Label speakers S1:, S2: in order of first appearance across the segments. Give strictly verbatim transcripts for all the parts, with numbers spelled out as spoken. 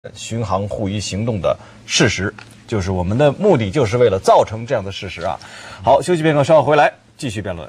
S1: 巡航护渔行动的事实，就是我们的目的就是为了造成这样的事实啊。好，休息片刻，稍后回来继续辩论。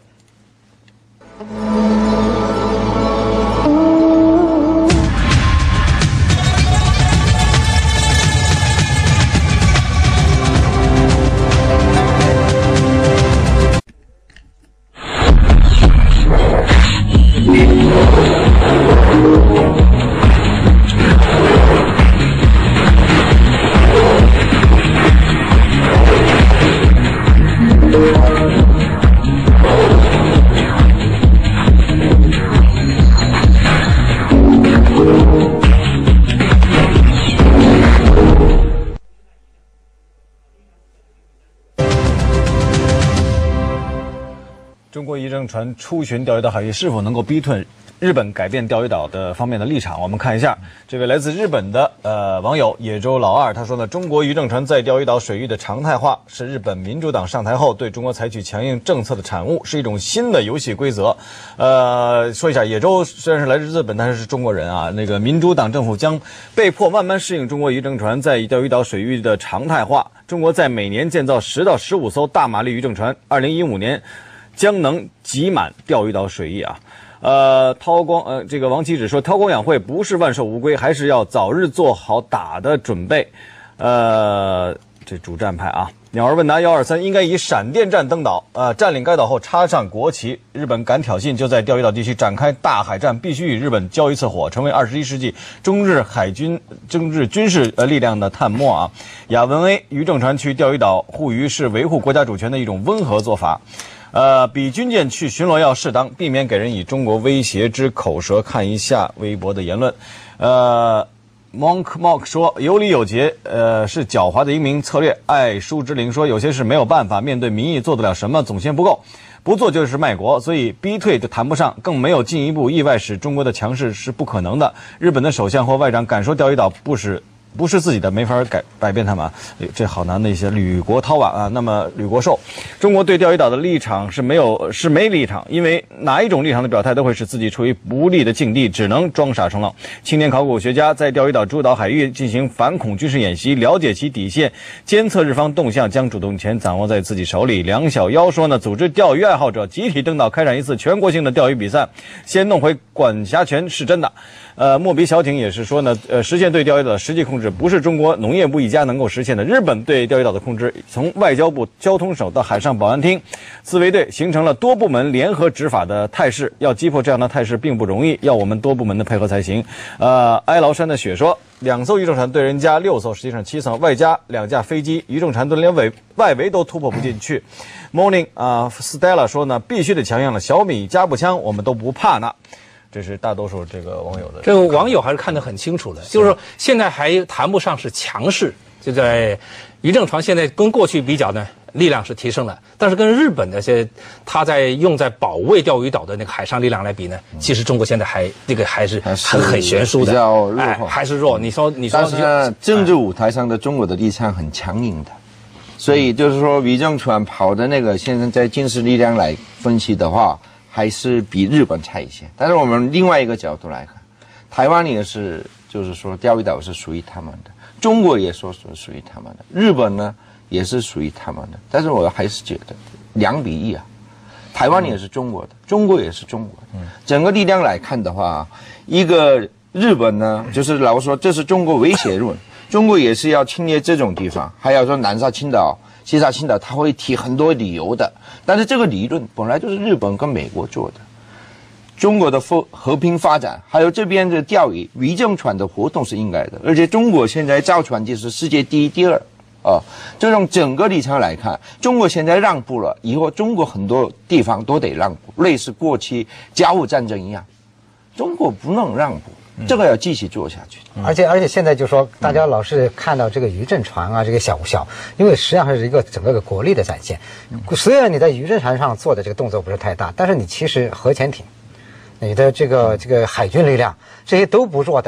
S1: 中国渔政船出巡钓鱼岛海域是否能够逼退日本改变钓鱼岛的方面的立场？我们看一下，这位来自日本的呃网友野州老二，他说呢，中国渔政船在钓鱼岛水域的常态化是日本民主党上台后对中国采取强硬政策的产物，是一种新的游戏规则。呃，说一下，野州虽然是来自日本，但是是中国人啊。那个民主党政府将被迫慢慢适应中国渔政船在钓鱼岛水域的常态化。中国在每年建造十到十五艘大马力渔政船，二零一五年将能挤满钓鱼岛水域啊。呃，韬光呃，这个王启止说，韬光养晦不是万寿无归，还是要早日做好打的准备。呃，这主战派啊，鸟儿问答幺二三应该以闪电战登岛，呃，占领该岛后插上国旗。日本敢挑衅，就在钓鱼岛地区展开大海战，必须与日本交一次火，成为二十一世纪中日海军、中日军事呃力量的探摸啊。亚文 A 渔政船去钓鱼岛护渔是维护国家主权的一种温和做法。呃，比军舰去巡逻要适当，避免给人以中国威胁之口舌。看一下微博的言论，呃 ，Monk Monk 说有理有节，呃，是狡猾的英明策略。爱舒之灵说有些事没有办法，面对民意做得了什么，总嫌不够，不做就是卖国，所以逼退就谈不上，更没有进一步意外使中国的强势是不可能的。日本的首相或外长敢说钓鱼岛不是。不是自己的，没法改改变他们，这好难的一些吕国涛啊。那么吕国寿，中国对钓鱼岛的立场是没有是没立场，因为哪一种立场的表态都会使自己处于不利的境地，只能装傻充愣。青年考古学家在钓鱼岛诸岛海域进行反恐军事演习，了解其底线，监测日方动向，将主动权掌握在自己手里。梁小妖说呢，组织钓鱼爱好者集体登岛，开展一次全国性的钓鱼比赛，先弄回管辖权是真的。呃，莫比小艇也是说呢，呃，实现对钓鱼岛的实际控制不是中国农业部一家能够实现的。日本对钓鱼岛的控制，从外交部交通省到海上保安厅、自卫队，形成了多部门联合执法的态势。要击破这样的态势并不容易，要我们多部门的配合才行。呃，哀牢山的雪说，两艘渔政船对人家六艘，实际上七艘，外加两架飞机，渔政船都连尾外围都突破不进去。Morning 啊、呃、，Stella 说呢，必须得强硬了，小米加步枪我们都不怕呢。这是大多数这个网友的，
S2: 这个网友还是看得很清楚的，就是说现在还谈不上是强势，就在渔政船现在跟过去比较呢，力量是提升了，但是跟日本的些他在用在保卫钓鱼岛的那个海上力量来比呢，其实中国现在还这个还是很很悬殊的，
S3: 比较弱，
S2: 哎，还是弱。你说你说，
S3: 但是呢，政治舞台上的中国的立场很强硬的，所以就是说渔政船跑的那个，现在在军事力量来分析的话。还是比日本差一些，但是我们另外一个角度来看，台湾也是，就是说钓鱼岛是属于他们的，中国也说是属于他们的，日本呢也是属于他们的，但是我还是觉得两比一啊，台湾也是中国的，中国也是中国的，整个力量来看的话，一个日本呢，就是老说这是中国威胁论，中国也是要侵略这种地方，还要说南沙群岛。西沙群岛他会提很多理由的，但是这个理论本来就是日本跟美国做的，中国的和平发展，还有这边的钓鱼渔政船的活动是应该的，而且中国现在造船技术世界第一、第二啊，这种整个立场来看，中国现在让步了，以后中国很多地方都得让步，类似过去甲午战争一样，中国不能让步。这个要继续做下去，
S4: 嗯、而且而且现在就说，大家老是看到这个渔政船啊，这个小小，因为实际上是一个整个的国力的展现。虽然你在渔政船上做的这个动作不是太大，但是你其实核潜艇、你的这个这个海军力量这些都不弱的。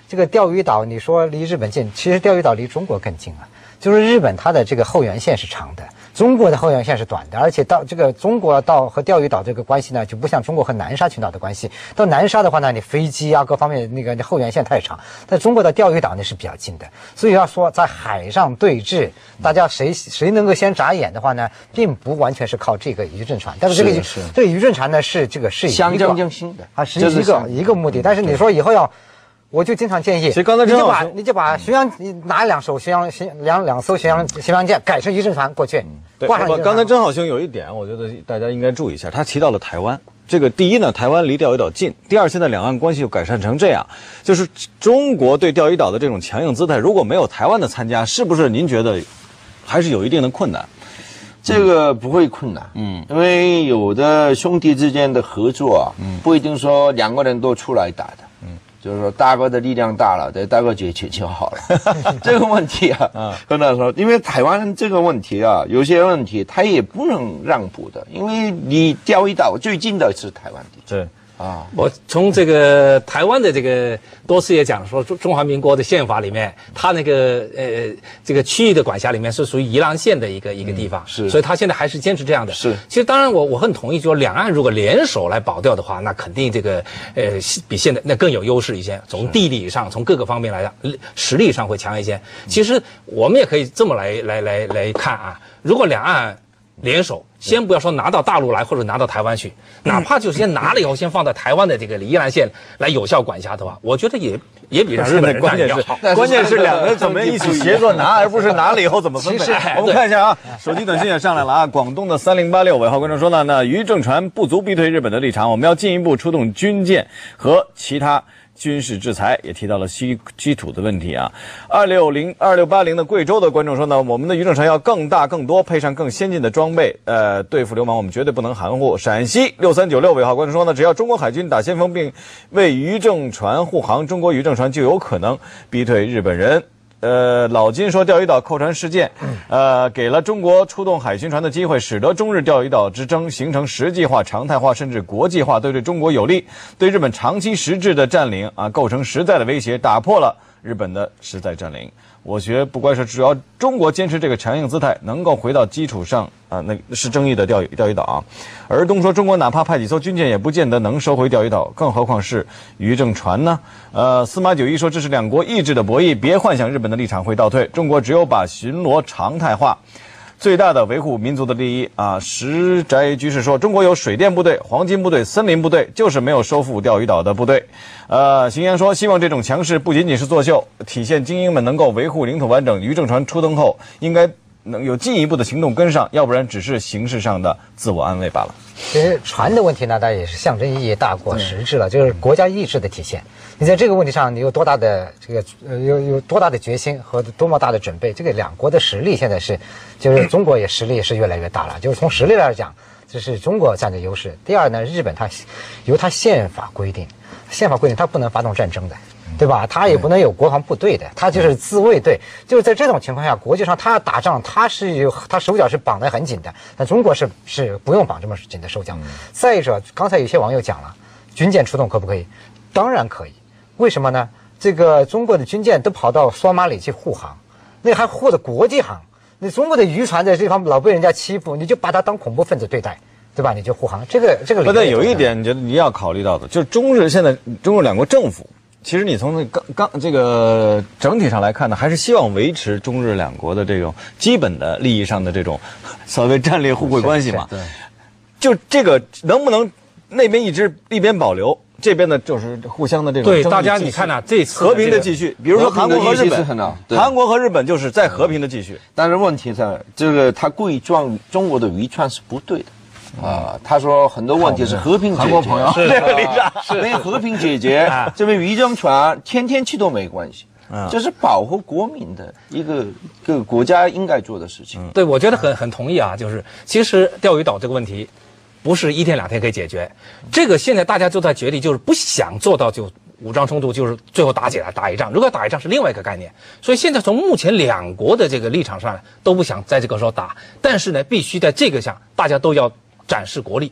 S4: 这个钓鱼岛，你说离日本近，其实钓鱼岛离中国更近啊。就是日本它的这个后援线是长的，中国的后援线是短的，而且到这个中国到和钓鱼岛这个关系呢，就不像中国和南沙群岛的关系。到南沙的话呢，你飞机啊各方面那个后援线太长，但中国的钓鱼岛呢是比较近的，所以要说在海上对峙，大家谁谁能够先眨眼的话呢，并不完全是靠这个渔政船，但是这个
S3: 是
S4: 这个渔政船呢是这个是一个
S3: 象征性的，
S4: 它是一个一个目的，但是你说以后要。我就经常建议，
S1: 其实刚才
S4: 你就把你就把巡洋，你拿两艘巡洋巡两两艘巡洋巡洋舰改成渔政船过去，
S1: 对，
S4: 挂上渔政船。
S1: 刚才曾好兄有一点，我觉得大家应该注意一下，他提到了台湾。这个第一呢，台湾离钓鱼岛近；第二，现在两岸关系又改善成这样，就是中国对钓鱼岛的这种强硬姿态，如果没有台湾的参加，是不是您觉得还是有一定的困难？
S3: 这个不会困难，嗯，因为有的兄弟之间的合作啊，嗯，不一定说两个人都出来打的，嗯。就是说，大哥的力量大了，对大哥解决就好了。这个问题啊，啊，跟他说，因为台湾这个问题啊，有些问题他也不能让步的，因为离钓鱼岛最近的是台湾地区。
S1: 对。
S3: 啊，
S2: 我从这个台湾的这个多次也讲说，中中华民国的宪法里面，它那个呃这个区域的管辖里面是属于宜兰县的一个一个地方，
S3: 是，
S2: 所以他现在还是坚持这样的。
S3: 是，
S2: 其实当然我我很同意，就是两岸如果联手来保钓的话，那肯定这个呃比现在那更有优势一些，从地理上，从各个方面来讲，实力上会强一些。其实我们也可以这么来来来来看啊，如果两岸联手，先不要说拿到大陆来或者拿到台湾去，哪怕就先拿了以后，先放在台湾的这个宜兰县来有效管辖的话，我觉得也也比让日本人
S1: 关键是关键是两个人怎么一起协作拿，而不是拿了以后怎么分配。我们看一下啊，手机短信也上来了啊，广东的三零八六尾号观众说呢，那渔政船不足逼退日本的立场，我们要进一步出动军舰和其他军事制裁，也提到了稀稀土的问题啊。二六零二六八零的贵州的观众说呢，我们的渔政船要更大更多，配上更先进的装备，呃，对付流氓我们绝对不能含糊。陕西六三九六尾号观众说呢，只要中国海军打先锋并为渔政船护航，中国渔政船就有可能逼退日本人。呃，老金说，钓鱼岛扣船事件，呃，给了中国出动海巡船的机会，使得中日钓鱼岛之争形成实际化、常态化，甚至国际化，对对中国有利，对日本长期实质的占领啊，构成实在的威胁，打破了日本的实在占领。我觉得不管是只要中国坚持这个强硬姿态，能够回到基础上啊，那是争议的钓鱼钓鱼岛啊。而东说，中国哪怕派几艘军舰，也不见得能收回钓鱼岛，更何况是渔政船呢？呃，司马九一说，这是两国意志的博弈，别幻想日本的立场会倒退，中国只有把巡逻常态化，最大的维护民族的利益啊！石宅居士说，中国有水电部队、黄金部队、森林部队，就是没有收复钓鱼岛的部队。呃，邢阳说，希望这种强势不仅仅是作秀，体现精英们能够维护领土完整。渔政船出登后，应该能有进一步的行动跟上，要不然只是形式上的自我安慰罢了。
S4: 其实船的问题呢，当然也是象征意义大过实质了，就是国家意志的体现。你在这个问题上，你有多大的这个呃有有多大的决心和多么大的准备？这个两国的实力现在是，就是中国也实力是越来越大了。就是从实力来讲，这是中国占着优势。第二呢，日本它由它宪法规定，宪法规定它不能发动战争的。对吧？他也不能有国防部队的，他就是自卫队。就是在这种情况下，国际上他打仗，他是有他手脚是绑得很紧的，但中国是是不用绑这么紧的手脚。再者，刚才有些网友讲了，军舰出动可不可以？当然可以。为什么呢？这个中国的军舰都跑到索马里去护航，那还护的国际航。那中国的渔船在这方老被人家欺负，你就把他当恐怖分子对待。对吧？你就护航，这个这个。
S1: 不但有一点，你觉得你要考虑到的，就是中日现在中日两国政府。其实你从那刚刚这个整体上来看呢，还是希望维持中日两国的这种基本的利益上的这种所谓战略互惠关系嘛。
S4: 对。
S1: 就这个能不能那边一直一边保留，这边呢就是互相的这种
S2: 对大家你看呐，这次
S1: 和平的继续，比如说韩国和日本，韩国和日本就是在和平的继续。
S3: 但是问题在这个他故意撞中国的渔船是不对的。啊，他说很多问题是和平解决，韩国朋友
S1: 是这个立场，
S3: 没有和平解决，这边渔政船天天去都没关系，这是保护国民的一个一个国家应该做的事情。
S2: 对，我觉得很很同意啊，就是其实钓鱼岛这个问题不是一天两天可以解决，这个现在大家都在决定，就是不想做到就武装冲突，就是最后打起来打一仗。如果要打一仗是另外一个概念，所以现在从目前两国的这个立场上都不想在这个时候打，但是呢，必须在这个上大家都要展示国力，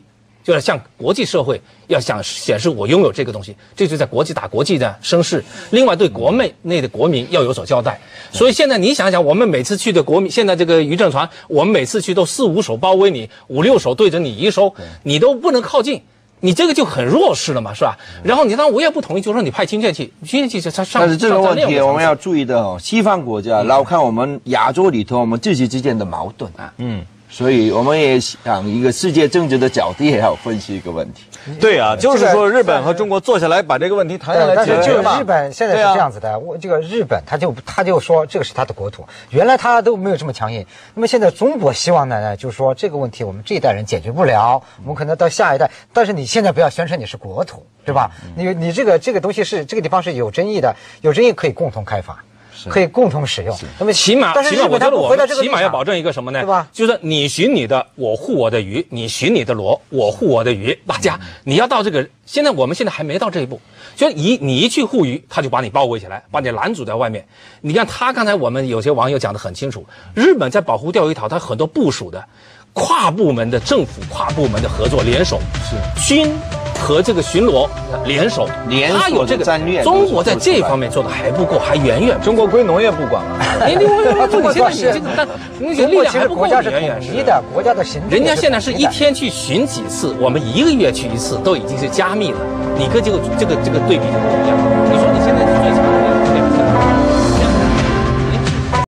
S2: 就是向国际社会要想显示我拥有这个东西，这就在国际打国际的声势。另外，对国内内的国民要有所交代。所以现在你想想，我们每次去的国民，现在这个渔政船，我们每次去都四五手包围你，五六手对着你一收，你都不能靠近。你这个就很弱势了嘛，是吧？然后你当然我也不同意，就说你派军舰去，军舰去就上上。
S3: 但是这个问题我们要注意的哦，西方国家老看我们亚洲里头我们自己之间的矛盾啊，嗯，所以我们也想一个世界政治的角度也要分析一个问题。
S1: 对啊，就是说日本和中国坐下来把这个问题谈下来
S4: 但是就
S1: 解决嘛。
S4: 日本现在是这样子的，我这个日本他就他就说这个是他的国土，原来他都没有这么强硬。那么现在中国希望呢，就是说这个问题我们这一代人解决不了，我们可能到下一代，但是你现在不要宣称你是国土，对吧？你你这个这个东西是这个地方是有争议的，有争议可以共同开发。可以共同使用。那么
S2: 起码，起码我觉得我们起码要保证一个什么呢？
S4: 对吧？
S2: 就是你寻你的，我护我的鱼；你寻你的螺，我护我的鱼。大家，你要到这个，现在我们现在还没到这一步。就一你一去护鱼，他就把你包围起来，把你拦阻在外面。你看他刚才我们有些网友讲得很清楚，日本在保护钓鱼岛，它很多部署的跨部门的政府跨部门的合作联手，是军。和这个巡逻联手，
S3: 联
S2: 他有这个
S3: 战略。
S2: 中国在这方面做的还不够，还远远。
S1: 中国归农业部管了。
S2: 你你你现在你这个，但你这力量还不够，远远
S4: 是的，国家的行政。
S2: 人家现在是一天去巡几次，我们一个月去一次，都已经是加密了。你跟这个这个这个对比就不一样。